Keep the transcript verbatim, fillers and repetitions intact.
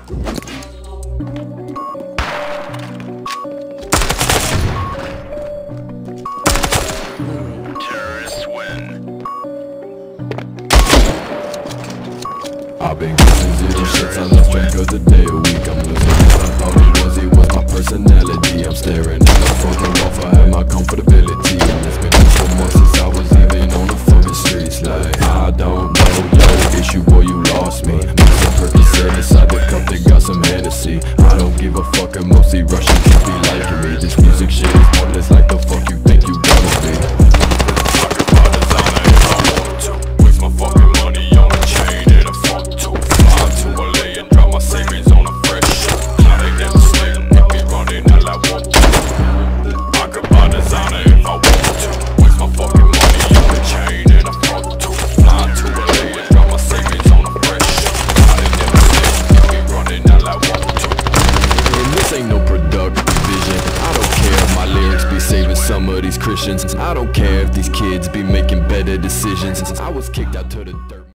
Terrorists win. I've been getting zero shits, I lost track of the day a week. I'm losing what I thought it was, it was my personality. I'm staring at the fucking wall for had my comfortability. And it's been four months since I was even on the fucking streets. Like, I don't know, yo, issue boy, you lost me. Mix a Percocet inside the cup, they got some Hennessy. I don't give a fuck, and mostly Russian kids be liking me. This music shit is pointless, like the fuck you think you gonna be. I could buy designer if I want to. Waste my fucking money on a chain and a front to. Fly to L A and drop my savings on a fresh shot. They never slip, keep me running all I want to. I could buy designer if I want to. Waste my fucking money on a chain and a front to. Fly to L A and drop my savings on a fresh shot. They never slip, keep me running all I want to. And this ain't no productive vision. I don't care if my lyrics be saving some of these Christians. I don't care if these kids be making better decisions. I was kicked out to the dirt.